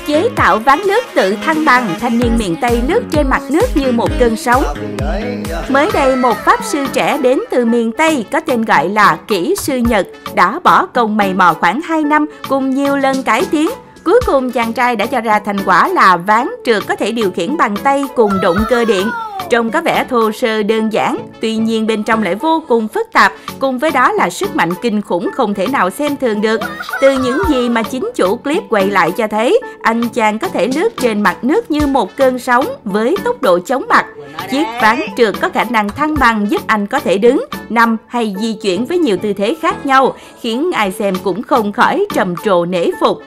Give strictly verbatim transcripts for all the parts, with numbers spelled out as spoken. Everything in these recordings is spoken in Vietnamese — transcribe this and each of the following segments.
Chế tạo ván lướt tự thăng bằng, thanh niên miền Tây lướt trên mặt nước như một cơn sóng. Mới đây, một pháp sư trẻ đến từ miền Tây có tên gọi là Kỹ sư Nhật đã bỏ công mày mò khoảng hai năm cùng nhiều lần cải tiến. Cuối cùng chàng trai đã cho ra thành quả là ván trượt có thể điều khiển bằng tay cùng động cơ điện. Trông có vẻ thô sơ đơn giản, tuy nhiên bên trong lại vô cùng phức tạp, cùng với đó là sức mạnh kinh khủng không thể nào xem thường được. Từ những gì mà chính chủ clip quay lại cho thấy, anh chàng có thể lướt trên mặt nước như một cơn sóng với tốc độ chóng mặt. Chiếc ván trượt có khả năng thăng bằng giúp anh có thể đứng, nằm hay di chuyển với nhiều tư thế khác nhau, khiến ai xem cũng không khỏi trầm trồ nể phục.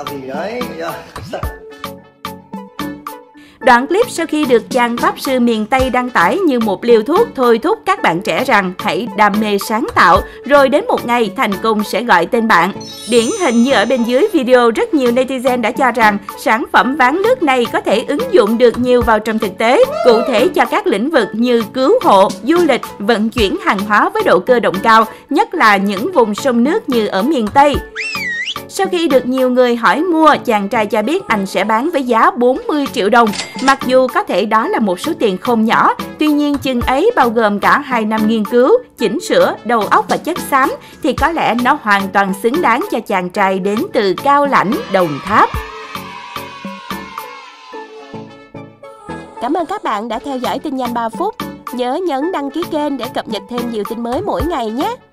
Đoạn clip sau khi được chàng pháp sư miền Tây đăng tải như một liều thuốc thôi thúc các bạn trẻ rằng hãy đam mê sáng tạo, rồi đến một ngày thành công sẽ gọi tên bạn. Điển hình như ở bên dưới video, rất nhiều netizen đã cho rằng sản phẩm ván lướt này có thể ứng dụng được nhiều vào trong thực tế, cụ thể cho các lĩnh vực như cứu hộ, du lịch, vận chuyển hàng hóa với độ cơ động cao, nhất là những vùng sông nước như ở miền Tây. Sau khi được nhiều người hỏi mua, chàng trai cho biết anh sẽ bán với giá bốn mươi triệu đồng. Mặc dù có thể đó là một số tiền không nhỏ, tuy nhiên chừng ấy bao gồm cả hai năm nghiên cứu, chỉnh sửa, đầu óc và chất xám, thì có lẽ nó hoàn toàn xứng đáng cho chàng trai đến từ Cao Lãnh, Đồng Tháp. Cảm ơn các bạn đã theo dõi tin nhanh ba phút. Nhớ nhấn đăng ký kênh để cập nhật thêm nhiều tin mới mỗi ngày nhé!